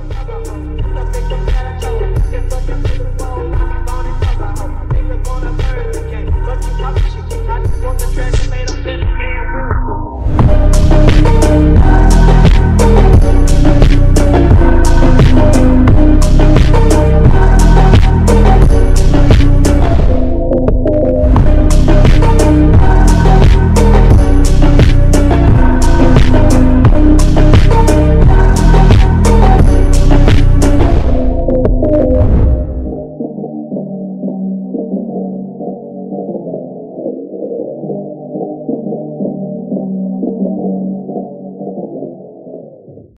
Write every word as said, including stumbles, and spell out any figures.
Some niggas gotta go. Get fucking to the phone. I'm on it 'cause I hope.